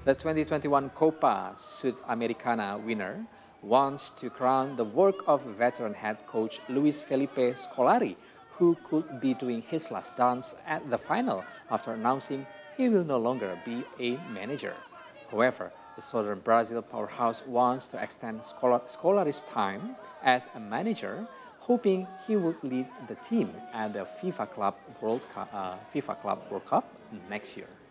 The 2021 Copa Sudamericana winner wants to crown the work of veteran head coach Luis Felipe Scolari, who could be doing his last dance at the final after announcing he will no longer be a manager. However, the southern Brazil powerhouse wants to extend Scolari's time as a manager, hoping he will lead the team at the FIFA Club World Cup next year.